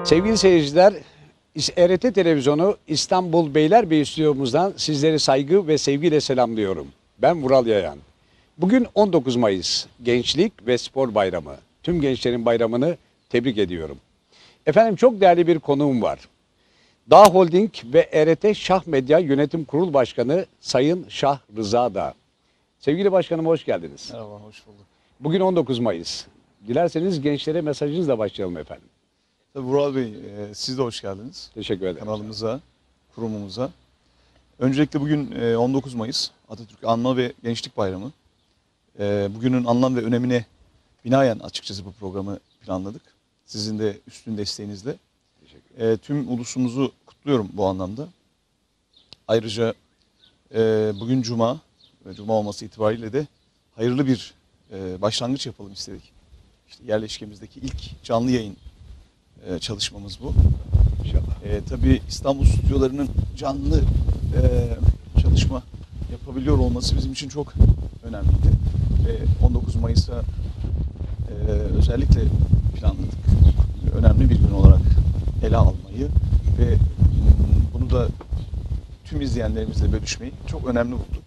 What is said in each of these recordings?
Sevgili seyirciler, RT Televizyonu İstanbul Beylerbeyi stüdyomuzdan sizleri saygı ve sevgiyle selamlıyorum. Ben Vural Yayan. Bugün 19 Mayıs, Gençlik ve Spor Bayramı. Tüm gençlerin bayramını tebrik ediyorum. Efendim çok değerli bir konuğum var. Dağ Holding ve RT Şah Medya Yönetim Kurulu Başkanı Sayın Şah Rıza Dağ. Sevgili başkanım hoş geldiniz. Merhaba, hoş bulduk. Bugün 19 Mayıs. Dilerseniz gençlere mesajınızla başlayalım efendim. Tabii Vural Bey, siz de hoş geldiniz. Teşekkür ederim. Kanalımıza, kurumumuza. Öncelikle bugün 19 Mayıs, Atatürk Anma ve Gençlik Bayramı. Bugünün anlam ve önemine binaen açıkçası bu programı planladık. Sizin de üstün desteğinizle. Tüm ulusumuzu kutluyorum bu anlamda. Ayrıca bugün Cuma olması itibariyle de hayırlı bir başlangıç yapalım istedik. İşte yerleşkemizdeki ilk canlı yayın çalışmamız bu. İnşallah. Tabii İstanbul stüdyolarının canlı çalışma yapabiliyor olması bizim için çok önemliydi. Ve 19 Mayıs'a özellikle planladık. Önemli bir gün olarak ele almayı ve bunu da tüm izleyenlerimizle bölüşmeyi çok önemli bulduk.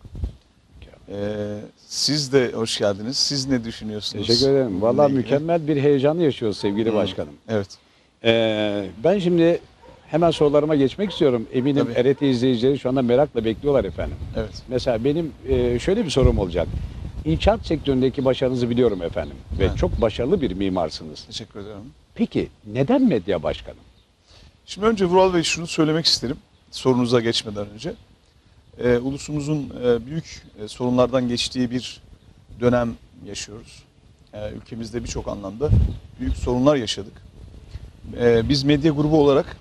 Siz de hoş geldiniz. Siz ne düşünüyorsunuz? Teşekkür ederim. Vallahi mükemmel bir heyecanı yaşıyoruz sevgili başkanım. Evet. Ben şimdi hemen sorularıma geçmek istiyorum. Eminim Tabii. RT izleyicileri şu anda merakla bekliyorlar efendim. Evet. Mesela benim şöyle bir sorum olacak. İnşaat sektöründeki başarınızı biliyorum efendim. Ve Evet. çok başarılı bir mimarsınız. Teşekkür ederim. Peki neden medya başkanım? Şimdi önce Vural Bey şunu söylemek isterim. Sorunuza geçmeden önce. Ulusumuzun büyük sorunlardan geçtiği bir dönem yaşıyoruz. Ülkemizde birçok anlamda büyük sorunlar yaşadık. Biz medya grubu olarak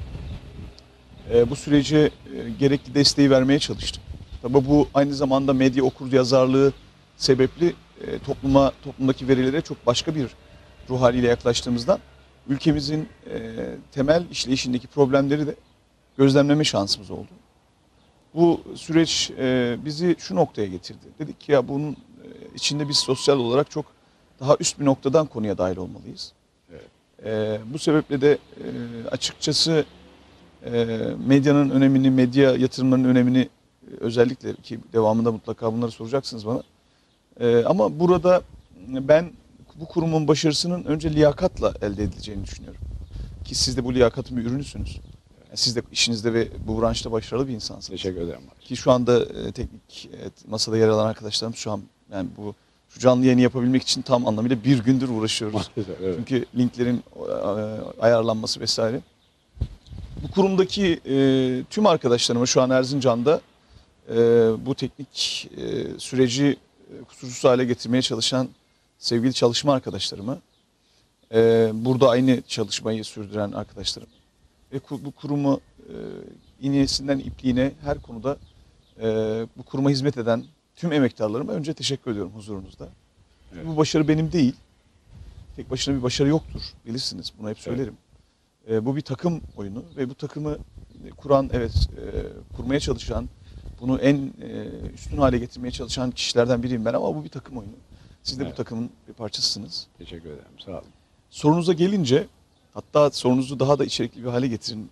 bu sürece gerekli desteği vermeye çalıştık. Tabii bu aynı zamanda medya okuryazarlığı sebepli toplumdaki verilere çok başka bir ruh haliyle yaklaştığımızdan ülkemizin temel işleyişindeki problemleri de gözlemleme şansımız oldu. Bu süreç bizi şu noktaya getirdi. Dedik ki ya bunun içinde biz sosyal olarak çok daha üst bir noktadan konuya dahil olmalıyız. Evet. Bu sebeple de açıkçası medyanın önemini, medya yatırımlarının önemini özellikle ki devamında mutlaka bunları soracaksınız bana. Ama burada ben bu kurumun başarısının önce liyakatla elde edileceğini düşünüyorum. Ki siz de bu liyakatın bir ürünüsünüz. Siz de işinizde ve bu branşta başarılı bir insansınız. Teşekkür ederim. Ki şu anda teknik masada yer alan arkadaşlarımız şu an yani şu canlı yayını yapabilmek için tam anlamıyla bir gündür uğraşıyoruz. Evet. Çünkü linklerin ayarlanması vesaire. Bu kurumdaki tüm arkadaşlarıma şu an Erzincan'da bu teknik süreci kusursuz hale getirmeye çalışan sevgili çalışma arkadaşlarıma, burada aynı çalışmayı sürdüren arkadaşlarım ve bu kurumu iğnesinden ipliğine her konuda bu kuruma hizmet eden tüm emektarlarıma önce teşekkür ediyorum huzurunuzda. Evet. Bu başarı benim değil. Tek başına bir başarı yoktur. Bilirsiniz. Bunu hep söylerim. Bu bir takım oyunu ve bu takımı kuran, kurmaya çalışan, bunu en üstün hale getirmeye çalışan kişilerden biriyim ben ama bu bir takım oyunu. Siz de bu takımın bir parçasısınız. Teşekkür ederim. Sağ olun. Sorunuza gelince, hatta sorunuzu daha da içerikli bir hale getirin.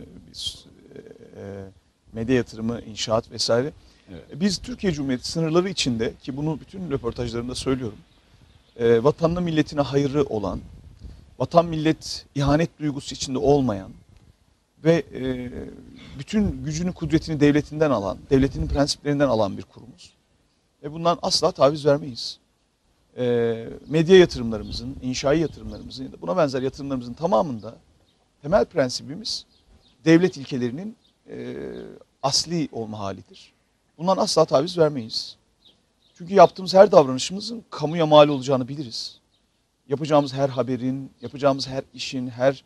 Medya yatırımı, inşaat vesaire. Evet. Biz Türkiye Cumhuriyeti sınırları içinde ki bunu bütün röportajlarımda söylüyorum. Vatanına milletine hayırı olan, vatan millet ihanet duygusu içinde olmayan ve bütün gücünü kudretini devletinden alan, devletinin prensiplerinden alan bir kurumuz. Ve bundan asla taviz vermeyiz. Medya yatırımlarımızın, inşai yatırımlarımızın ya da buna benzer yatırımlarımızın tamamında temel prensibimiz devlet ilkelerinin asli olma halidir. Bundan asla taviz vermeyiz. Çünkü yaptığımız her davranışımızın kamuya mal olacağını biliriz. Yapacağımız her haberin, yapacağımız her işin, her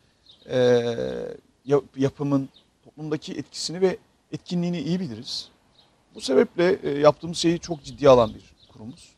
yapımın toplumdaki etkisini ve etkinliğini iyi biliriz. Bu sebeple yaptığımız şeyi çok ciddiye alan bir kurumuz.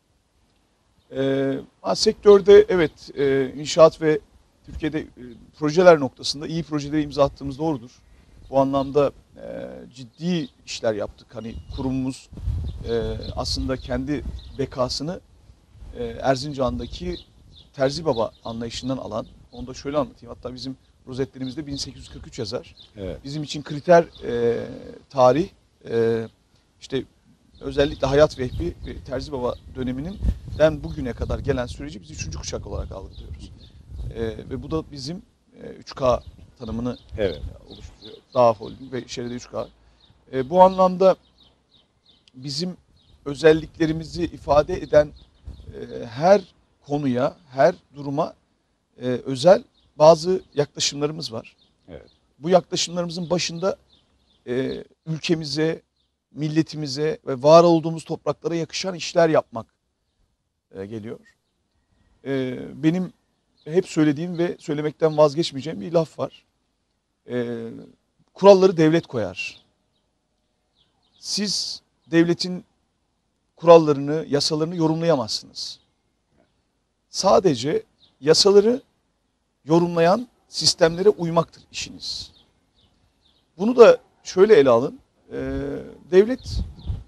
Sektörde evet inşaat ve Türkiye'de projeler noktasında iyi projelere imza attığımız doğrudur. Bu anlamda ciddi işler yaptık. Hani kurumumuz aslında kendi bekasını Erzincan'daki Terzi Baba anlayışından alan, onu da şöyle anlatayım. Hatta bizim rozetlerimizde 1843 yazar. Evet. Bizim için kriter tarih, işte özellikle Hayat Vehbi ve Terzi Baba döneminden bugüne kadar gelen süreci biz 3. kuşak olarak algılıyoruz. Ve bu da bizim 3K tanımını Evet. oluşturuyor. Dağ Holding ve Şeride 3K. Bu anlamda bizim özelliklerimizi ifade eden her konuya, her duruma özel bazı yaklaşımlarımız var. Evet. Bu yaklaşımlarımızın başında ülkemize, milletimize ve var olduğumuz topraklara yakışan işler yapmak geliyor. Benim hep söylediğim ve söylemekten vazgeçmeyeceğim bir laf var. Kuralları devlet koyar. Siz devletin kurallarını, yasalarını yorumlayamazsınız. Sadece yasaları yorumlayan sistemlere uymaktır işiniz. Bunu da şöyle ele alın. Devlet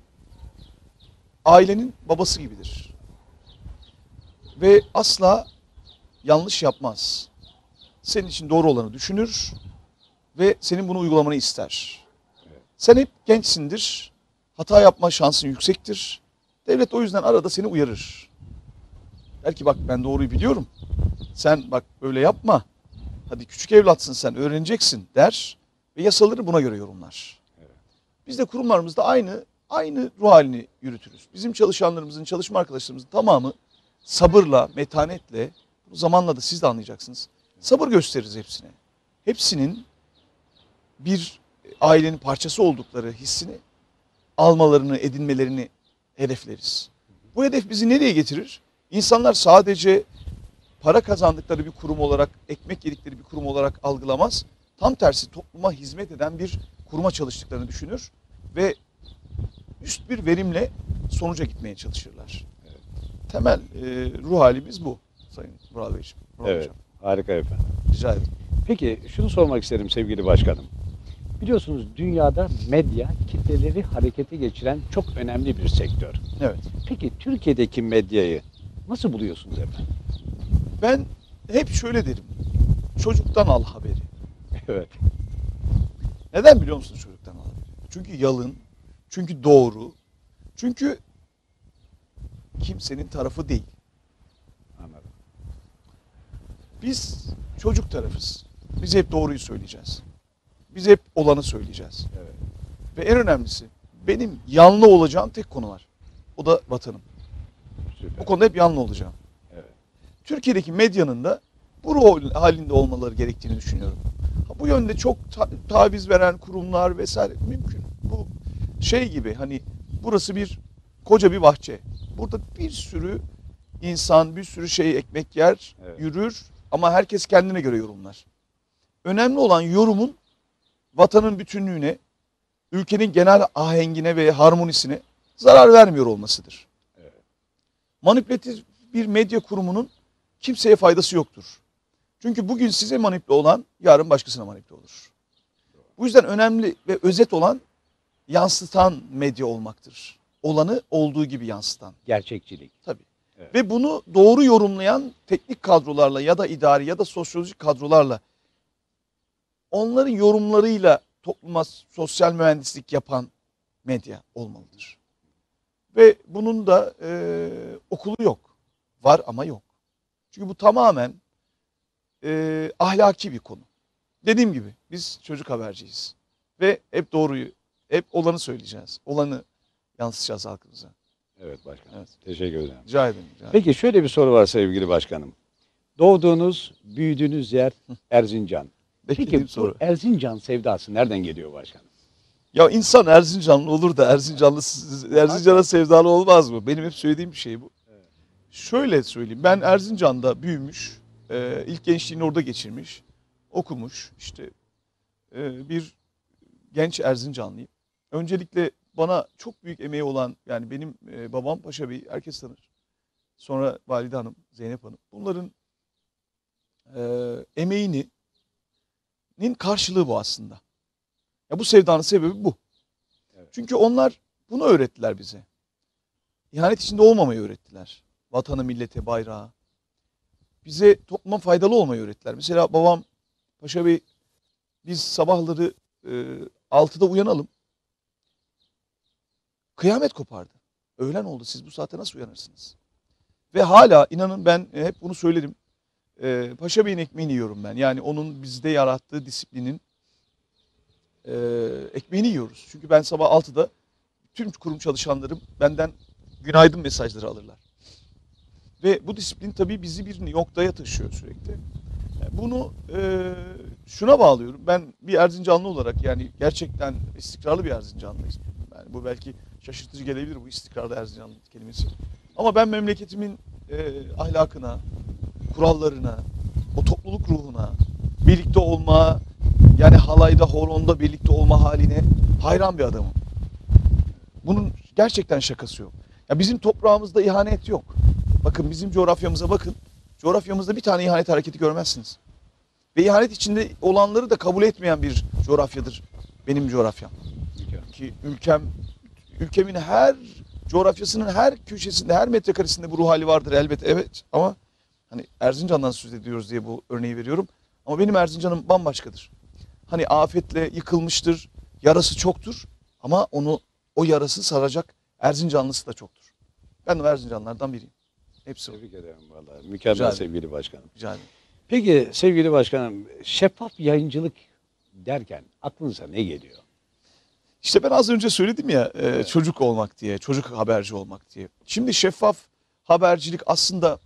ailenin babası gibidir. Ve asla yanlış yapmaz. Senin için doğru olanı düşünür ve senin bunu uygulamanı ister. Sen hep gençsindir. Hata yapma şansın yüksektir. Devlet o yüzden arada seni uyarır. Der ki bak ben doğruyu biliyorum. Sen bak böyle yapma. Hadi küçük evlatsın sen öğreneceksin der. Ve yasaları buna göre yorumlar. Biz de kurumlarımızda aynı ruh halini yürütürüz. Bizim çalışanlarımızın, çalışma arkadaşlarımızın tamamı sabırla, metanetle, bu zamanla da siz de anlayacaksınız. Sabır gösteririz hepsine. Hepsinin bir ailenin parçası oldukları hissini almalarını, edinmelerini hedefleriz. Bu hedef bizi nereye getirir? İnsanlar sadece para kazandıkları bir kurum olarak, ekmek yedikleri bir kurum olarak algılamaz. Tam tersi topluma hizmet eden bir kuruma çalıştıklarını düşünür ve üst bir verimle sonuca gitmeye çalışırlar. Evet. Temel ruh halimiz bu Sayın Vural Beyciğim. Evet, Hocam. harika efendim. Rica ederim. Peki şunu sormak isterim sevgili başkanım. Biliyorsunuz dünyada medya kitleleri harekete geçiren çok önemli bir sektör. Evet. Peki Türkiye'deki medyayı nasıl buluyorsunuz efendim? Ben hep şöyle derim. Çocuktan al haberi. Evet. Neden biliyor musunuz çocuktan al haberi? Çünkü yalın, çünkü doğru, çünkü kimsenin tarafı değil. Anladım. Biz çocuk tarafız. Biz hep doğruyu söyleyeceğiz. Biz hep olanı söyleyeceğiz. Evet. Ve en önemlisi benim yanlı olacağım tek konu var. O da vatanım. Süper. O konuda hep yanlı olacağım. Evet. Türkiye'deki medyanın da bu rol halinde olmaları gerektiğini düşünüyorum. Bu yönde çok taviz veren kurumlar vesaire mümkün. Bu şey gibi hani burası bir koca bir bahçe. Burada bir sürü insan, bir sürü şey ekmek yer, Evet. yürür ama herkes kendine göre yorumlar. Önemli olan yorumun vatanın bütünlüğüne, ülkenin genel ahengine ve harmonisine zarar vermiyor olmasıdır. Evet. Manipülatif bir medya kurumunun kimseye faydası yoktur. Çünkü bugün size manipüle olan yarın başkasına manipüle olur. Bu yüzden önemli ve özet olan yansıtan medya olmaktır. Olanı olduğu gibi yansıtan. Gerçekçilik. Tabii. Evet. Ve bunu doğru yorumlayan teknik kadrolarla ya da idari ya da sosyolojik kadrolarla onların yorumlarıyla topluma sosyal mühendislik yapan medya olmalıdır. Ve bunun da okulu yok. Var ama yok. Çünkü bu tamamen ahlaki bir konu. Dediğim gibi biz çocuk haberciyiz. Ve hep doğruyu, hep olanı söyleyeceğiz. Olanı yansıtacağız halkımıza. Evet başkanım. Evet. Teşekkür ederim. Rica ederim. Rica ederim. Peki şöyle bir soru var sevgili başkanım. Doğduğunuz, büyüdüğünüz yer Erzincan. Beklediğim Peki soru. bu Erzincan sevdası nereden geliyor başkanım? Ya insan Erzincanlı olur da Erzincan'a sevdalı olmaz mı? Benim hep söylediğim bir şey bu. Şöyle söyleyeyim. Ben Erzincan'da büyümüş, ilk gençliğini orada geçirmiş, okumuş işte bir genç Erzincanlıyım. Öncelikle bana çok büyük emeği olan yani benim babam Paşa Bey herkes tanır. Sonra Valide Hanım, Zeynep Hanım. Bunların emeğinin karşılığı bu aslında. Ya bu sevdanın sebebi bu. Evet. Çünkü onlar bunu öğrettiler bize. İhanet içinde olmamayı öğrettiler. Vatanı, millete, bayrağı. Bize topluma faydalı olmayı öğrettiler. Mesela babam Paşa Bey biz sabahları 6'da uyanalım. Kıyamet kopardı. Öğlen oldu, siz bu saate nasıl uyanırsınız? Ve hala inanın ben hep bunu söylerim. Paşa Bey'in ekmeğini yiyorum ben. Yani onun bizde yarattığı disiplinin ekmeğini yiyoruz. Çünkü ben sabah 6'da tüm kurum çalışanlarım benden günaydın mesajları alırlar. Ve bu disiplin tabii bizi bir noktaya taşıyor sürekli. Yani bunu şuna bağlıyorum. Ben bir Erzincanlı olarak, yani gerçekten istikrarlı bir Erzincanlıyız. Yani bu belki şaşırtıcı gelebilir, bu istikrarlı Erzincanlı kelimesi. Ama ben memleketimin ahlakına, kurallarına, o topluluk ruhuna, birlikte olma, yani halayda, horonda birlikte olma haline hayran bir adamım. Bunun gerçekten şakası yok. Ya bizim toprağımızda ihanet yok. Bakın bizim coğrafyamıza bakın. Coğrafyamızda bir tane ihanet hareketi görmezsiniz. Ve ihanet içinde olanları da kabul etmeyen bir coğrafyadır benim coğrafyam. Ki ülkemin her coğrafyasının her köşesinde, her metrekaresinde bu ruh hali vardır elbet. Evet, ama hani Erzincan'dan söz ediyoruz diye bu örneği veriyorum. Ama benim Erzincan'ım bambaşkadır. Hani afetle yıkılmıştır, yarası çoktur ama o yarası saracak Erzincanlısı da çoktur. Ben de Erzincanlardan biriyim. Hepsi o. Tebrik ederim vallahi. Mükemmel Rica ederim. sevgili başkanım. Rica ederim. Peki sevgili başkanım, şeffaf yayıncılık derken aklınıza ne geliyor? İşte ben az önce söyledim ya Evet. çocuk olmak diye, çocuk haberci olmak diye. Şimdi şeffaf habercilik aslında,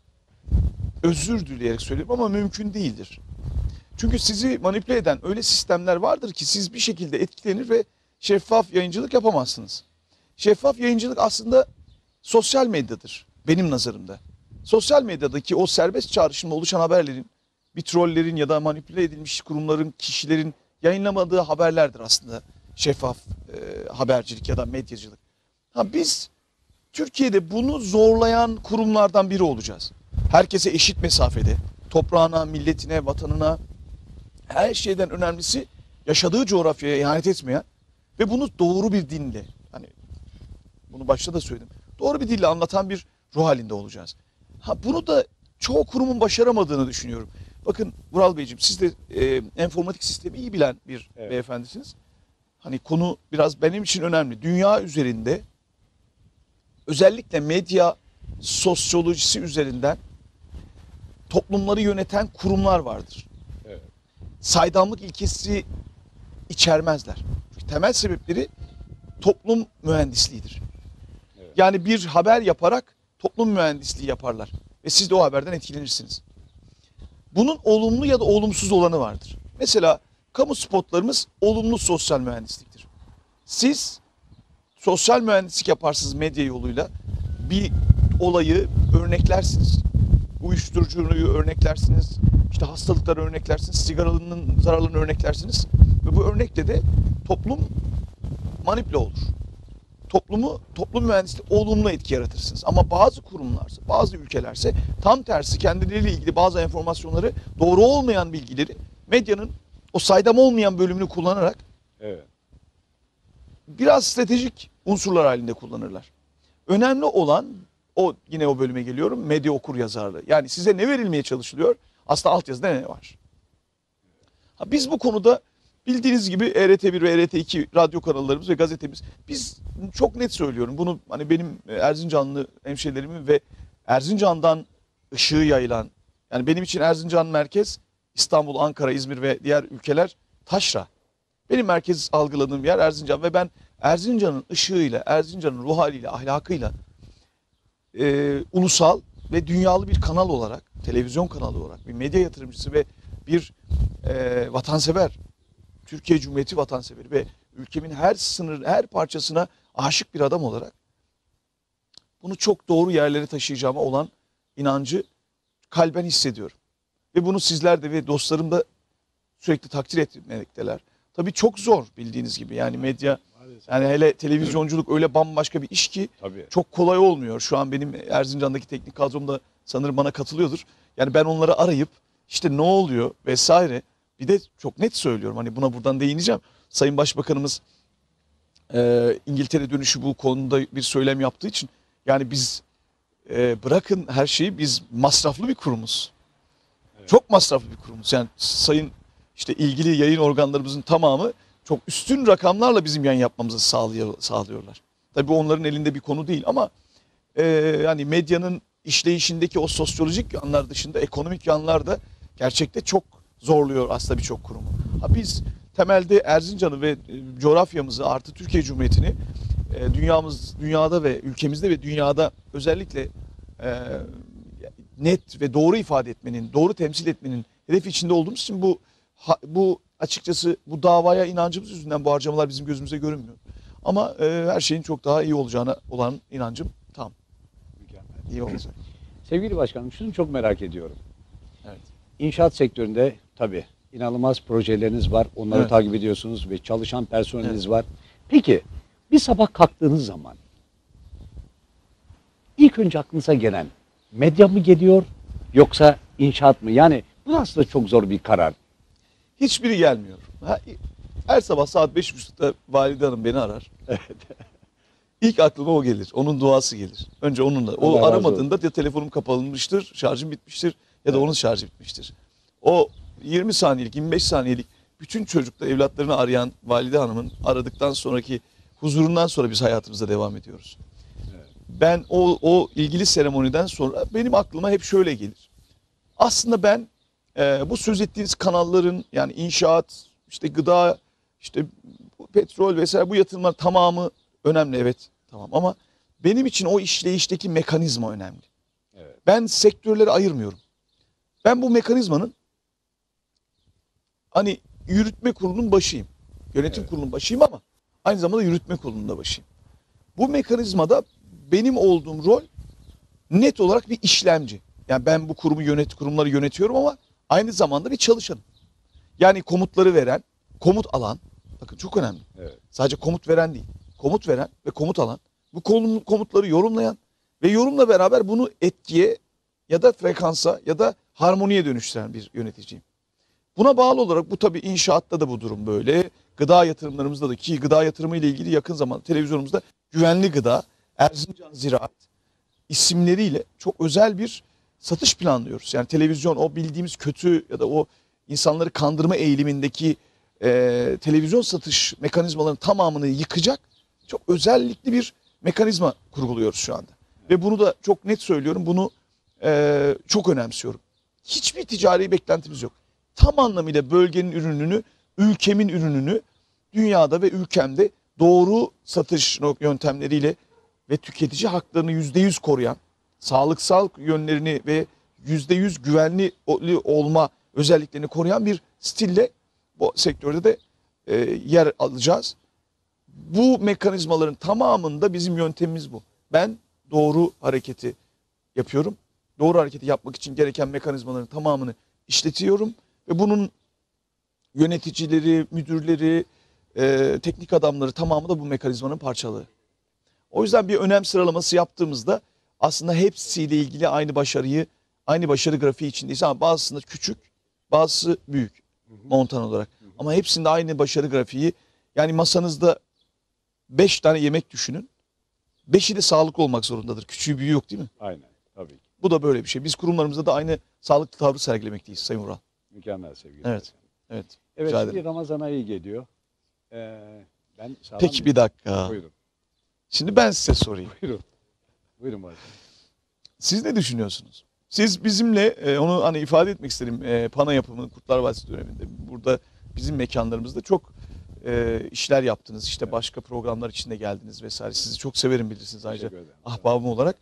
özür dileyerek söylüyorum ama mümkün değildir. Çünkü sizi manipüle eden öyle sistemler vardır ki siz bir şekilde etkilenir ve şeffaf yayıncılık yapamazsınız. Şeffaf yayıncılık aslında sosyal medyadır benim nazarımda. Sosyal medyadaki o serbest çağrışımla oluşan haberlerin, bir trollerin ya da manipüle edilmiş kurumların, kişilerin yayınlamadığı haberlerdir aslında şeffaf habercilik ya da medyacılık. Biz Türkiye'de bunu zorlayan kurumlardan biri olacağız. Herkese eşit mesafede, toprağına, milletine, vatanına, her şeyden önemlisi yaşadığı coğrafyaya ihanet etmeyen ve bunu doğru bir dinle, hani bunu başta da söyledim, doğru bir dille anlatan bir ruh halinde olacağız. Bunu da çoğu kurumun başaramadığını düşünüyorum. Bakın Vural Beyciğim, siz de enformatik sistemi iyi bilen bir beyefendisiniz. Hani konu biraz benim için önemli. Dünya üzerinde özellikle medya sosyolojisi üzerinden toplumları yöneten kurumlar vardır. Evet. Saydamlık ilkesi içermezler. Çünkü temel sebepleri toplum mühendisliğidir. Evet. Yani bir haber yaparak toplum mühendisliği yaparlar ve siz de o haberden etkilenirsiniz. Bunun olumlu ya da olumsuz olanı vardır. Mesela kamu spotlarımız olumlu sosyal mühendisliktir. Siz sosyal mühendislik yaparsınız medya yoluyla, bir olayı örneklersiniz. Uyuşturucuyu örneklersiniz, işte hastalıkları örneklersiniz, sigaranın zararlarını örneklersiniz. Ve bu örnekle de toplum manipüle olur. Toplum mühendisliği olumlu etki yaratırsınız. Ama bazı kurumlarsa, bazı ülkelerse tam tersi kendileriyle ilgili bazı enformasyonları, doğru olmayan bilgileri medyanın o saydam olmayan bölümünü kullanarak Evet. biraz stratejik unsurlar halinde kullanırlar. Önemli olan o, yine o bölüme geliyorum, medya okur yazarlığı. Yani size ne verilmeye çalışılıyor? Aslında altyazıda ne var? Biz bu konuda bildiğiniz gibi ERT1 ve ERT2 radyo kanallarımız ve gazetemiz, biz çok net söylüyorum. Bunu hani benim Erzincanlı hemşehrilerimin ve Erzincan'dan ışığı yayılan, yani benim için Erzincan merkez, İstanbul, Ankara, İzmir ve diğer ülkeler taşra. Benim merkez algıladığım yer Erzincan ve ben Erzincan'ın ışığıyla, Erzincan'ın ruh haliyle, ahlakıyla ulusal ve dünyalı bir kanal olarak, televizyon kanalı olarak, bir medya yatırımcısı ve bir vatansever, Türkiye Cumhuriyeti vatanseveri ve ülkemin her sınır, her parçasına aşık bir adam olarak bunu çok doğru yerlere taşıyacağıma olan inancı kalben hissediyorum. Ve bunu sizler de ve dostlarım da sürekli takdir etmekteler. Tabii çok zor bildiğiniz gibi, yani medya, yani hele televizyonculuk öyle bambaşka bir iş ki Tabii. çok kolay olmuyor. Şu an benim Erzincan'daki teknik kadrom da sanırım bana katılıyordur. Yani ben onları arayıp işte ne oluyor vesaire, bir de çok net söylüyorum, hani buna buradan değineceğim. Sayın Başbakanımız İngiltere dönüşü bu konuda bir söylem yaptığı için, yani biz bırakın her şeyi, biz masraflı bir kurumuz. Evet. Çok masraflı bir kurumuz. Yani Sayın işte ilgili yayın organlarımızın tamamı çok üstün rakamlarla bizim yayın yapmamızı sağlıyorlar. Tabii onların elinde bir konu değil ama yani medyanın işleyişindeki o sosyolojik yanlar dışında ekonomik yanlar da gerçekte çok zorluyor aslında birçok kurumu. Biz temelde Erzincan'ı ve coğrafyamızı artı Türkiye Cumhuriyeti'ni dünyada ve ülkemizde ve dünyada özellikle net ve doğru ifade etmenin, doğru temsil etmenin hedef içinde olduğumuz için bu açıkçası bu davaya inancımız yüzünden bu harcamalar bizim gözümüze görünmüyor. Ama her şeyin çok daha iyi olacağına olan inancım tam. Mükemmel. İyi olacak. Sevgili başkanım, şunu çok merak ediyorum. Evet. İnşaat sektöründe tabii inanılmaz projeleriniz var. Onları Evet. takip ediyorsunuz ve çalışan personeliniz var. Peki bir sabah kalktığınız zaman ilk önce aklınıza gelen medya mı geliyor yoksa inşaat mı? Yani bu aslında çok zor bir karar. Hiçbiri gelmiyor. Her sabah saat 5.30'da Valide Hanım beni arar. İlk aklıma o gelir. Onun duası gelir. Önce onunla. Allah O razı aramadığında ya telefonum kapanmıştır, şarjım bitmiştir ya da onun şarjı bitmiştir. O 20 saniyelik, 25 saniyelik bütün çocukla evlatlarını arayan Valide Hanım'ın aradıktan sonraki huzurundan sonra biz hayatımıza devam ediyoruz. Evet. Ben o ilgili seremoniden sonra benim aklıma hep şöyle gelir. Aslında ben bu söz ettiğiniz kanalların yani inşaat, işte gıda, işte petrol vesaire bu yatırımlar tamamı önemli, evet, tamam, ama benim için o işleyişteki mekanizma önemli. Evet. Ben sektörleri ayırmıyorum. Ben bu mekanizmanın hani yürütme kurulunun başıyım. Yönetim kurulunun başıyım ama aynı zamanda yürütme kurulunun da başıyım. Bu mekanizmada benim olduğum rol net olarak bir işlemci. Yani ben bu kurumları yönetiyorum ama aynı zamanda bir çalışanım. Yani komutları veren, komut alan, bakın çok önemli. Evet. Sadece komut veren değil, komut veren ve komut alan, bu komutları yorumlayan ve yorumla beraber bunu etkiye ya da frekansa ya da harmoniye dönüştüren bir yöneticiyim. Buna bağlı olarak bu tabii inşaatta da bu durum böyle. Gıda yatırımlarımızda da, ki gıda yatırımı ile ilgili yakın zamanda televizyonumuzda güvenli gıda, Erzincan Ziraat isimleriyle çok özel bir satış planlıyoruz. Yani televizyon o bildiğimiz kötü ya da o insanları kandırma eğilimindeki televizyon satış mekanizmalarının tamamını yıkacak çok özellikli bir mekanizma kurguluyoruz şu anda. Ve bunu da çok net söylüyorum, bunu çok önemsiyorum. Hiçbir ticari beklentimiz yok. Tam anlamıyla bölgenin ürününü, ülkemin ürününü dünyada ve ülkemde doğru satış yöntemleriyle ve tüketici haklarını %100 koruyan, sağlıksal yönlerini ve %100 güvenli olma özelliklerini koruyan bir stille bu sektörde de yer alacağız. Bu mekanizmaların tamamında bizim yöntemimiz bu. Ben doğru hareketi yapıyorum. Doğru hareketi yapmak için gereken mekanizmaların tamamını işletiyorum ve bunun yöneticileri, müdürleri, teknik adamları tamamı da bu mekanizmanın parçaları. O yüzden bir önem sıralaması yaptığımızda aslında hepsiyle ilgili aynı başarı grafiği içindeyiz ama bazısında küçük, bazısı büyük montan olarak. Ama hepsinde aynı başarı grafiği. Yani masanızda 5 tane yemek düşünün. 5'i de sağlıklı olmak zorundadır. Küçüğü büyüğü yok değil mi? Aynen, tabii ki. Bu da böyle bir şey. Biz kurumlarımızda da aynı sağlıklı tavrı sergilemekteyiz Sayın Vural. Mükemmel sevgili. Evet. başkanım. Evet. Evet, Rica şimdi ederim. Ramazan ayı geliyor. Ben sağlam Peki bir dakika. Buyurun. Şimdi ben size sorayım. Buyurun. Buyurun başkanım. Siz ne düşünüyorsunuz? Siz bizimle onu hani ifade etmek istedim. Pana yapımı Kurtlar Vadisi döneminde burada bizim mekanlarımızda çok işler yaptınız. İşte başka programlar içinde geldiniz vesaire. Sizi çok severim, bilirsiniz ayrıca Teşekkür ederim. ahbabım olarak.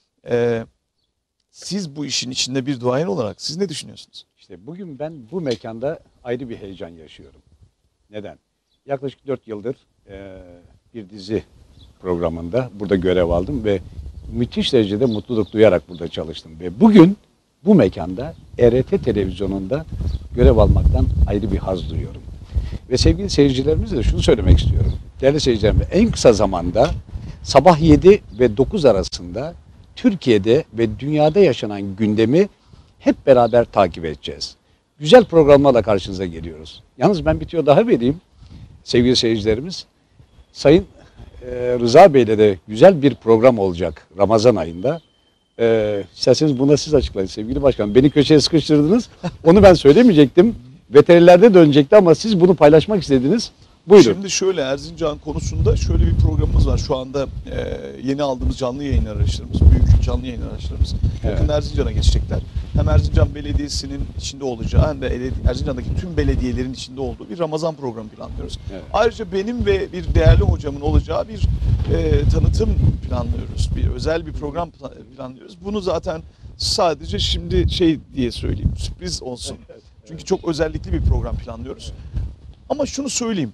Siz bu işin içinde bir duayen olarak siz ne düşünüyorsunuz? İşte bugün ben bu mekanda ayrı bir heyecan yaşıyorum. Neden? Yaklaşık 4 yıldır bir dizi programında burada görev aldım ve müthiş derecede mutluluk duyarak burada çalıştım. Ve bugün bu mekanda ERT televizyonunda görev almaktan ayrı bir haz duyuyorum. Ve sevgili seyircilerimize de şunu söylemek istiyorum. Değerli seyircilerim, en kısa zamanda sabah 7 ve 9 arasında Türkiye'de ve dünyada yaşanan gündemi hep beraber takip edeceğiz. Güzel programlarla karşınıza geliyoruz. Yalnız ben bir tüyo daha vereyim sevgili seyircilerimiz. Sayın Rıza Bey'le de güzel bir program olacak Ramazan ayında. İsterseniz bunu siz açıklayın sevgili başkanım. Beni köşeye sıkıştırdınız. Onu ben söylemeyecektim. Veterinerde dönecekti ama siz bunu paylaşmak istediniz. Buyurun. Şimdi şöyle, Erzincan konusunda şöyle bir programımız var. Şu anda yeni aldığımız canlı yayın araçlarımız, büyük canlı yayın araçlarımız yakında Erzincan'a geçecekler. Hem Erzincan Belediyesi'nin içinde olacağı hem de Erzincan'daki tüm belediyelerin içinde olduğu bir Ramazan programı planlıyoruz. Evet. Ayrıca benim ve bir değerli hocamın olacağı bir tanıtım planlıyoruz. Bir özel bir program planlıyoruz. Bunu zaten sadece şimdi diye söyleyeyim, sürpriz olsun. Çünkü çok özellikli bir program planlıyoruz. Ama şunu söyleyeyim.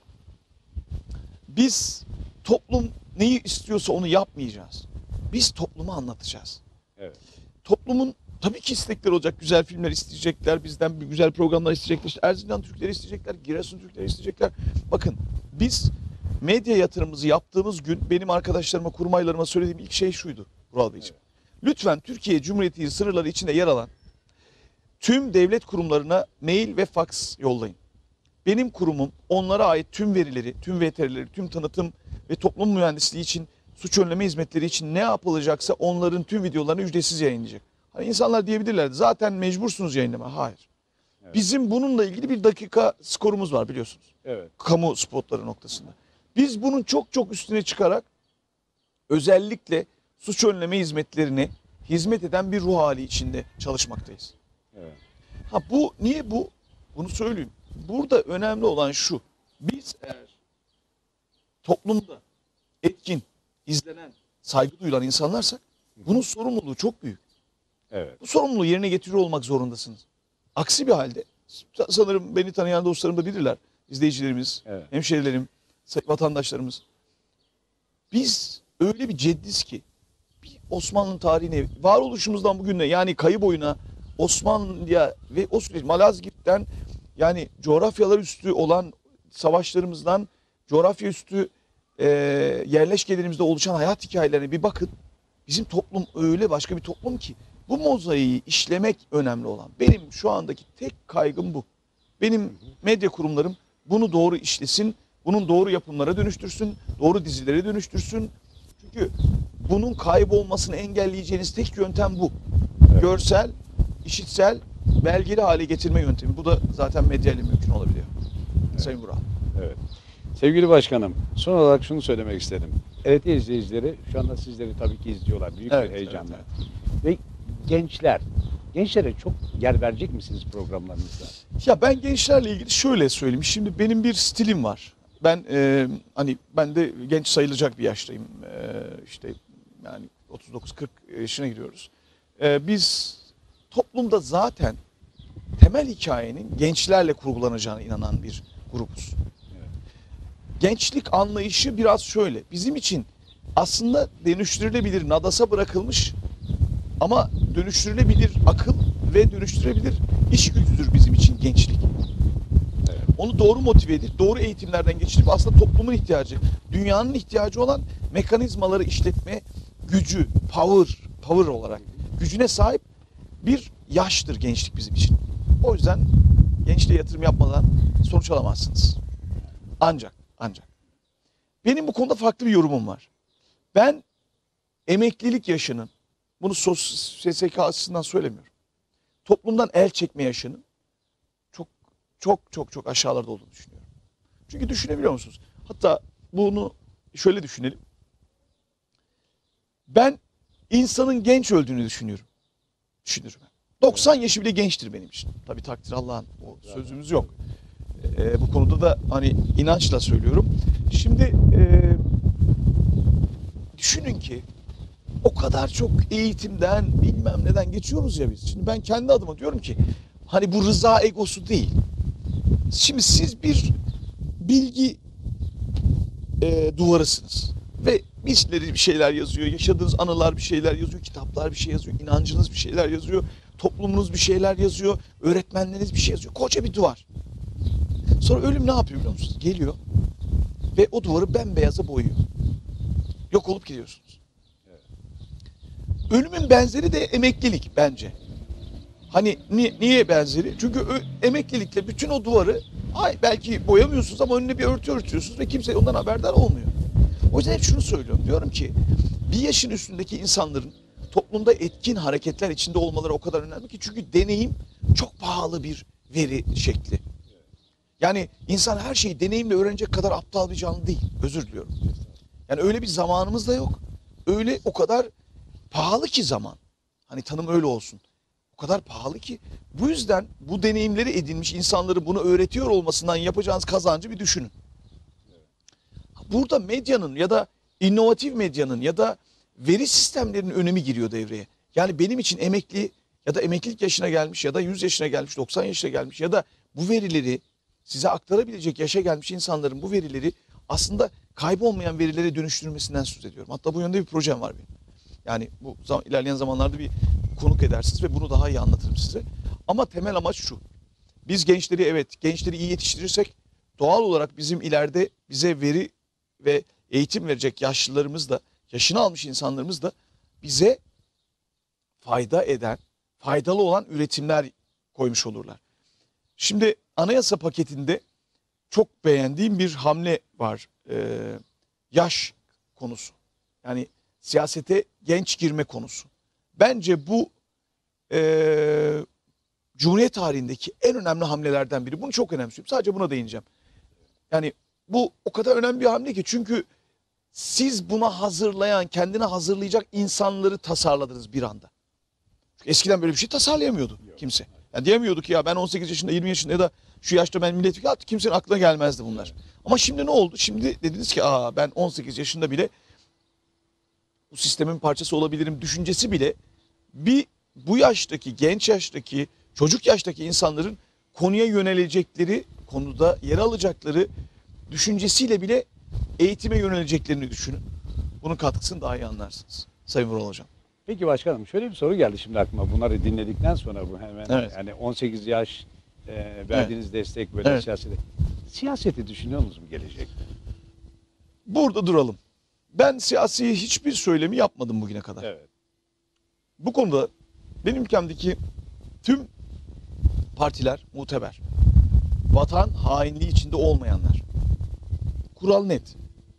Biz toplum neyi istiyorsa onu yapmayacağız. Biz toplumu anlatacağız. Evet. Toplumun tabii ki istekleri olacak. Güzel filmler isteyecekler. Bizden bir güzel programlar isteyecekler. İşte Erzincan Türkleri isteyecekler. Giresun Türkleri isteyecekler. Bakın biz medya yatırımımızı yaptığımız gün benim arkadaşlarıma, kurmaylarıma söylediğim ilk şey şuydu Vural Beyciğim. Evet. Lütfen Türkiye Cumhuriyeti sınırları içinde yer alan tüm devlet kurumlarına mail ve faks yollayın. Benim kurumum onlara ait tüm verileri, tüm VTR'leri, tüm tanıtım ve toplum mühendisliği için, suç önleme hizmetleri için ne yapılacaksa onların tüm videolarını ücretsiz yayınlayacak. Hani insanlar diyebilirlerdi zaten mecbursunuz yayınlama. Hayır. Evet. Bizim bununla ilgili bir dakika skorumuz var biliyorsunuz. Evet. Kamu spotları noktasında. Biz bunun çok çok üstüne çıkarak özellikle suç önleme hizmetlerine hizmet eden bir ruh hali içinde çalışmaktayız. Evet. Niye bu? Bunu söyleyeyim. Burada önemli olan şu. Biz eğer toplumda etkin, izlenen, saygı duyulan insanlarsak bunun sorumluluğu çok büyük. Evet. Bu sorumluluğu yerine getiriyor olmak zorundasınız. Aksi bir halde sanırım beni tanıyan dostlarım da bilirler. İzleyicilerimiz, evet, hemşerilerim, vatandaşlarımız. Biz öyle bir ceddiz ki bir Osmanlı'nın tarihine, varoluşumuzdan bugüne yani kayı boyuna Osmanlı'ya ve o süreç Malazgirt'ten yani coğrafyalar üstü olan savaşlarımızdan coğrafya üstü yerleşkelerimizde oluşan hayat hikayelerine bir bakın. Bizim toplum öyle başka bir toplum ki bu mozaiği işlemek önemli olan. Benim şu andaki tek kaygım bu. Benim medya kurumlarım bunu doğru işlesin, bunun doğru yapımlara dönüştürsün, doğru dizilere dönüştürsün. Çünkü bunun kaybolmasını engelleyeceğiniz tek yöntem bu. Evet. Görsel, işitsel, belgeli hale getirme yöntemi. Bu da zaten medyayla mümkün olabiliyor. Evet. Sayın Vural. Evet. Sevgili başkanım, son olarak şunu söylemek istedim. RT izleyicileri şu anda sizleri tabii ki izliyorlar büyük bir heyecanla. Evet. Ve gençlere çok yer verecek misiniz programlarınızda? Ya ben gençlerle ilgili şöyle söyleyeyim. Şimdi benim bir stilim var. Ben ben de genç sayılacak bir yaştayım. İşte yani 39-40 yaşına giriyoruz. Biz toplumda zaten temel hikayenin gençlerle kurgulanacağına inanan bir grubuz. Evet. Gençlik anlayışı biraz şöyle. Bizim için aslında dönüştürülebilir, nadasa bırakılmış ama dönüştürülebilir akıl ve dönüştürülebilir iş gücüdür bizim için gençlik. Evet. Onu doğru motive edip, doğru eğitimlerden geçirip aslında toplumun ihtiyacı, dünyanın ihtiyacı olan mekanizmaları işletme gücü, power olarak gücüne sahip bir yaştır gençlik bizim için. O yüzden gençliğe yatırım yapmadan sonuç alamazsınız. Ancak benim bu konuda farklı bir yorumum var. Ben emeklilik yaşının, bunu SSK açısından söylemiyorum, toplumdan el çekme yaşının çok aşağılarda olduğunu düşünüyorum. Çünkü düşünebiliyor musunuz? Hatta bunu şöyle düşünelim. Ben insanın genç öldüğünü düşünürüm. 90 yaşı bile gençtir benim için. Tabii takdir Allah'ın, o sözümüz yok. Bu konuda da hani inançla söylüyorum. Şimdi düşünün ki o kadar çok eğitimden bilmem neden geçiyoruz ya biz. Şimdi ben kendi adıma diyorum ki hani bu rıza egosu değil. Şimdi siz bir bilgi duvarısınız. Ve bir şeyler yazıyor, yaşadığınız anılar bir şeyler yazıyor, kitaplar bir şey yazıyor, inancınız bir şeyler yazıyor, toplumunuz bir şeyler yazıyor, öğretmenleriniz bir şey yazıyor. Koca bir duvar. Sonra ölüm ne yapıyor biliyor musunuz? Geliyor ve o duvarı bembeyaza boyuyor. Yok olup gidiyorsunuz. Ölümün benzeri de emeklilik bence. Hani niye benzeri? Çünkü emeklilikle bütün o duvarı belki boyamıyorsunuz ama önüne bir örtü örtüyorsunuz ve kimse ondan haberdar olmuyor. O yüzden hep şunu söylüyorum. Diyorum ki bir yaşın üstündeki insanların toplumda etkin hareketler içinde olmaları o kadar önemli ki. Çünkü deneyim çok pahalı bir veri şekli. Yani insan her şeyi deneyimle öğrenecek kadar aptal bir canlı değil. Özür diliyorum. Yani öyle bir zamanımız da yok. Öyle o kadar pahalı ki zaman. Hani tanım öyle olsun. O kadar pahalı ki. Bu yüzden bu deneyimleri edinmiş insanları bunu öğretiyor olmasından yapacağınız kazancı bir düşünün. Burada medyanın ya da inovatif medyanın ya da veri sistemlerinin önemi giriyor devreye. Yani benim için emekli ya da emeklilik yaşına gelmiş ya da 100 yaşına gelmiş, 90 yaşına gelmiş ya da bu verileri size aktarabilecek yaşa gelmiş insanların bu verileri aslında kaybolmayan verilere dönüştürmesinden söz ediyorum. Hatta bu yönde bir projem var benim. Yani bu ilerleyen zamanlarda bir konuk edersiniz ve bunu daha iyi anlatırım size. Ama temel amaç şu. Biz gençleri, evet, gençleri iyi yetiştirirsek doğal olarak bizim ileride bize veri ve eğitim verecek yaşlılarımız da, yaşını almış insanlarımız da bize fayda eden, faydalı olan üretimler koymuş olurlar. Şimdi anayasa paketinde çok beğendiğim bir hamle var. Yaş konusu. Yani siyasete genç girme konusu. Bence bu Cumhuriyet tarihindeki en önemli hamlelerden biri. Bunu çok önemsiyorum. Sadece buna değineceğim. Yani bu o kadar önemli bir hamle ki, çünkü siz buna hazırlayan, kendini hazırlayacak insanları tasarladınız bir anda. Çünkü eskiden böyle bir şey tasarlayamıyordu kimse. Yani diyemiyordu ki ya ben 18 yaşında, 20 yaşında ya da şu yaşta ben milletvekili yaptım. Kimsenin aklına gelmezdi bunlar. Ama şimdi ne oldu? Şimdi dediniz ki ben 18 yaşında bile bu sistemin parçası olabilirim düşüncesi bile bu yaştaki, genç yaştaki, çocuk yaştaki insanların konuya yönelecekleri, konuda yer alacakları düşüncesiyle bile eğitime yöneleceklerini düşünün. Bunun katkısını daha iyi anlarsınız Sayın Vural Hocam. Peki başkanım, şöyle bir soru geldi şimdi aklıma. Bunları dinledikten sonra bu hemen Evet. yani 18 yaş verdiğiniz destek böyle Evet. siyasete. Siyaseti düşünüyor musunuz gelecekte? Burada duralım. Ben siyasi hiçbir söylemi yapmadım bugüne kadar. Evet. Bu konuda benim ülkemdeki tüm partiler muteber. Vatan hainliği içinde olmayanlar. Kural net.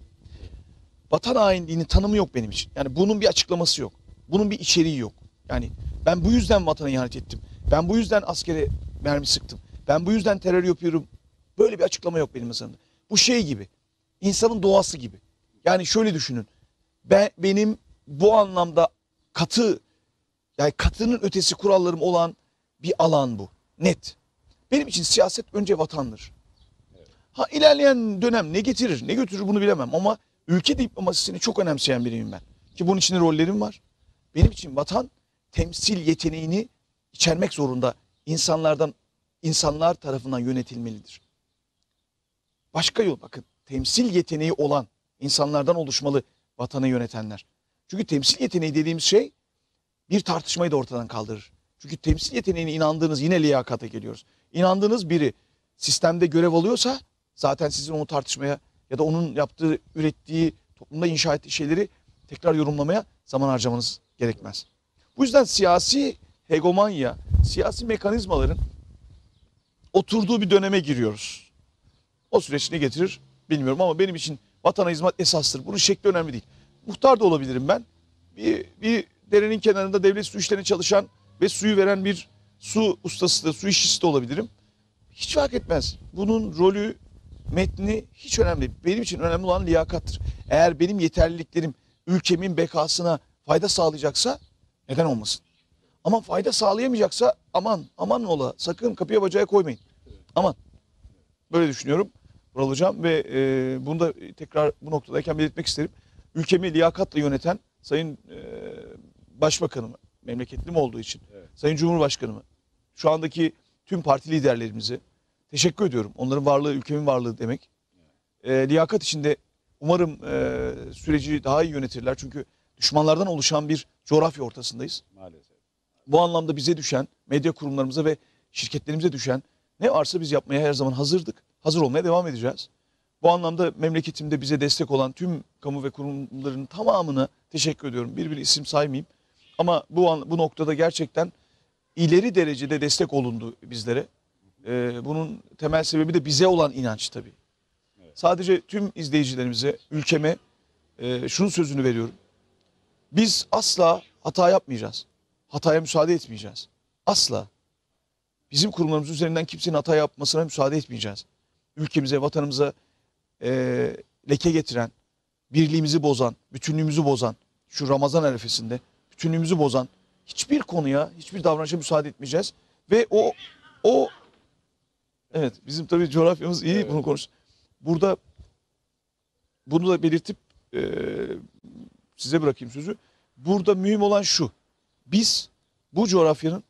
Vatan hainliğinin tanımı yok benim için. Yani bunun bir açıklaması yok. Bunun bir içeriği yok. Yani ben bu yüzden vatana ihanet ettim. Ben bu yüzden askere mermi sıktım. Ben bu yüzden terör yapıyorum. Böyle bir açıklama yok benim masamda. Bu şey gibi. İnsanın doğası gibi. Yani şöyle düşünün. Benim bu anlamda yani katının ötesi kurallarım olan bir alan bu. Net. Benim için siyaset önce vatandır. Ha, ilerleyen dönem ne getirir, ne götürür bunu bilemem ama ülke diplomasisini çok önemseyen biriyim ben. Ki bunun içinde rollerim var. Benim için vatan temsil yeteneğini içermek zorunda. İnsanlar tarafından yönetilmelidir. Başka yol, bakın, temsil yeteneği olan insanlardan oluşmalı vatanı yönetenler. Çünkü temsil yeteneği dediğimiz şey bir tartışmayı da ortadan kaldırır. Çünkü temsil yeteneğine inandığınız, yine liyakata geliyoruz. İnandığınız biri sistemde görev alıyorsa zaten sizin onu tartışmaya ya da onun yaptığı, ürettiği, toplumda inşa ettiği şeyleri tekrar yorumlamaya zaman harcamanız gerekmez. Bu yüzden siyasi hegemonya, siyasi mekanizmaların oturduğu bir döneme giriyoruz. O süreç ne getirir bilmiyorum ama benim için vatana hizmet esastır. Bunun şekli önemli değil. Muhtar da olabilirim ben. Bir derenin kenarında devlet su işlerine çalışan ve suyu veren bir su ustası da, su işçisi de olabilirim. Hiç fark etmez. Bunun rolü, metni hiç önemli değil. Benim için önemli olan liyakattır. Eğer benim yeterliliklerim ülkemin bekasına fayda sağlayacaksa neden olmasın? Ama fayda sağlayamayacaksa aman ola, sakın kapıya bacağı koymayın. Aman. Böyle düşünüyorum Vural Hocam ve bunu da tekrar bu noktadayken belirtmek isterim. Ülkemi liyakatla yöneten Sayın Başbakanım, memleketlim olduğu için, Evet. Sayın Cumhurbaşkanım, şu andaki tüm parti liderlerimize teşekkür ediyorum. Onların varlığı ülkemin varlığı demek. Liyakat içinde umarım süreci daha iyi yönetirler. Çünkü düşmanlardan oluşan bir coğrafya ortasındayız. Maalesef. Bu anlamda bize düşen, medya kurumlarımıza ve şirketlerimize düşen ne varsa biz yapmaya her zaman hazırdık. Hazır olmaya devam edeceğiz. Bu anlamda memleketimde bize destek olan tüm kamu ve kurumların tamamına teşekkür ediyorum. Bir isim saymayayım. Ama bu noktada gerçekten ileri derecede destek olundu bizlere. Bunun temel sebebi de bize olan inanç tabii. Evet. Sadece tüm izleyicilerimize, ülkeme şunun sözünü veriyorum. Biz asla hata yapmayacağız. Hataya müsaade etmeyeceğiz. Asla. Bizim kurumlarımız üzerinden kimsenin hata yapmasına müsaade etmeyeceğiz. ülkemize, vatanımıza leke getiren, birliğimizi bozan, bütünlüğümüzü bozan, şu Ramazan arifesinde bütünlüğümüzü bozan hiçbir konuya, hiçbir davranışa müsaade etmeyeceğiz. Ve o evet, bizim tabii coğrafyamız iyi, Evet. bunu konuş. Burada bunu da belirtip size bırakayım sözü. Burada mühim olan şu: biz bu coğrafyanın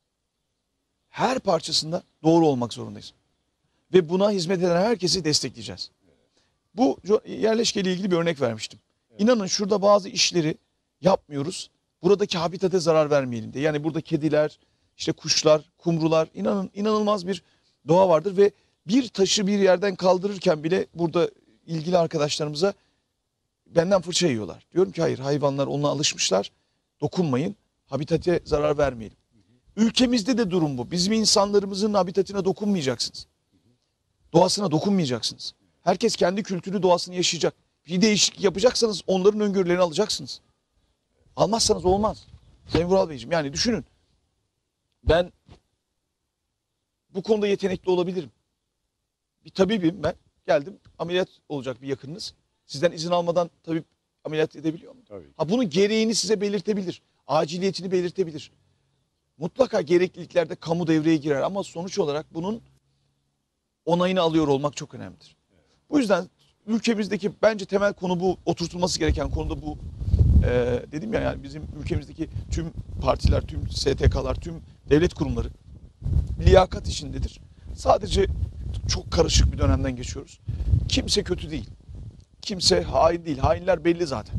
her parçasında doğru olmak zorundayız. Ve buna hizmet eden herkesi destekleyeceğiz. Bu yerleşkeyle ilgili bir örnek vermiştim. İnanın şurada bazı işleri yapmıyoruz. Buradaki habitate zarar vermeyelim diye. Yani burada kediler, işte kuşlar, kumrular, inanın inanılmaz bir doğa vardır ve bir taşı bir yerden kaldırırken bile burada ilgili arkadaşlarımıza benden fırça yiyorlar. Diyorum ki hayır, hayvanlar ona alışmışlar. Dokunmayın, habitate zarar vermeyelim. Ülkemizde de durum bu. Bizim insanlarımızın habitatine dokunmayacaksınız. Doğasına dokunmayacaksınız. Herkes kendi kültürü, doğasını yaşayacak. Bir değişiklik yapacaksanız onların öngörülerini alacaksınız. Almazsanız olmaz. Sayın Vural Beyciğim, yani düşünün. Ben bu konuda yetenekli olabilirim. Bir tabibim ben. Geldim, ameliyat olacak bir yakınınız. Sizden izin almadan tabip ameliyat edebiliyor mu? Tabii. Ha, bunun gereğini size belirtebilir. Aciliyetini belirtebilir. Mutlaka gerekliliklerde kamu devreye girer ama sonuç olarak bunun onayını alıyor olmak çok önemlidir. Bu yüzden ülkemizdeki bence temel konu bu, oturtulması gereken konu da bu. Dedim ya, yani bizim ülkemizdeki tüm partiler, tüm STK'lar, tüm devlet kurumları liyakat işindedir. Sadece çok karışık bir dönemden geçiyoruz. Kimse kötü değil. Kimse hain değil. Hainler belli zaten.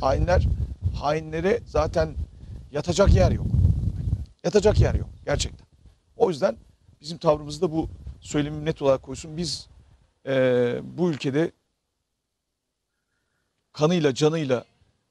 Hainlere zaten yatacak yer yok. Yatacak yer yok gerçekten. O yüzden bizim tavrımızda bu söylemim net olarak koysun. Biz bu ülkede kanıyla, canıyla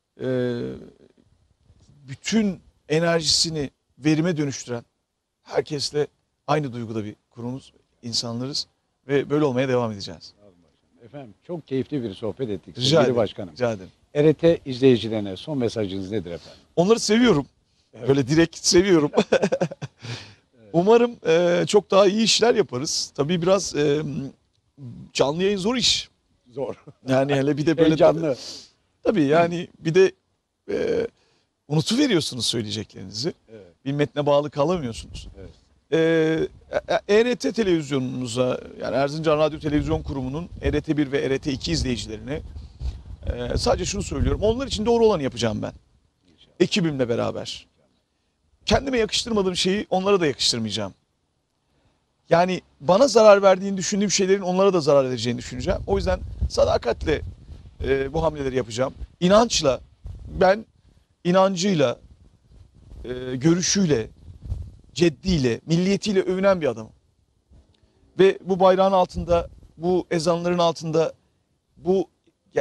bütün enerjisini verime dönüştüren herkesle aynı duyguda bir kurumuz, insanlarız ve böyle olmaya devam edeceğiz. Efendim çok keyifli bir sohbet ettik Rica sevgili ederim. başkanım. Rica ederim. RT izleyicilerine son mesajınız nedir efendim? Onları seviyorum. Böyle direkt seviyorum. Umarım çok daha iyi işler yaparız. Tabii biraz canlı yayın zor iş. Zor. Yani hele bir de böyle Heyecanlı. tabii yani bir de unutuveriyorsunuz söyleyeceklerinizi. Evet. Bir metne bağlı kalamıyorsunuz. Evet. ERT televizyonunuza, yani Erzincan Radyo Televizyon Kurumu'nun ERT1 ve ERT2 izleyicilerine sadece şunu söylüyorum. Onlar için doğru olanı yapacağım ben. Ekibimle beraber. Kendime yakıştırmadığım şeyi onlara da yakıştırmayacağım. Yani bana zarar verdiğini düşündüğüm şeylerin onlara da zarar edeceğini düşüneceğim. O yüzden sadakatle bu hamleleri yapacağım. İnançla, ben inancıyla, görüşüyle, ceddiyle, milliyetiyle övünen bir adamım. Ve bu bayrağın altında, bu ezanların altında, bu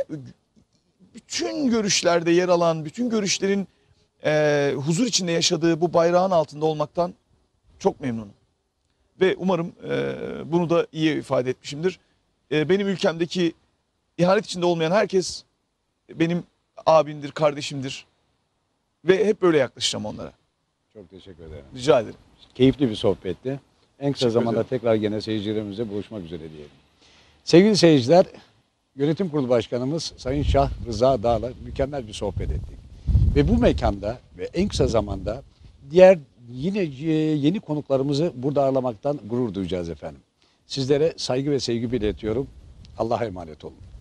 bütün görüşlerde yer alan, bütün görüşlerin huzur içinde yaşadığı bu bayrağın altında olmaktan çok memnunum. Ve umarım bunu da iyi ifade etmişimdir. Benim ülkemdeki ihanet içinde olmayan herkes benim abimdir, kardeşimdir. Ve hep böyle yaklaşacağım onlara. Çok teşekkür ederim. Rica ederim. Keyifli bir sohbetti. En kısa Teşekkür zamanda ederim. tekrar gene seyircilerimizle buluşmak üzere diyelim. Sevgili seyirciler, Yönetim Kurulu Başkanımız Sayın Şah Rıza Dağ'la mükemmel bir sohbet ettik. Ve bu mekanda ve en kısa zamanda diğer yine yeni konuklarımızı burada ağırlamaktan gurur duyacağız efendim. Sizlere saygı ve sevgi iletiyorum. Allah'a emanet olun.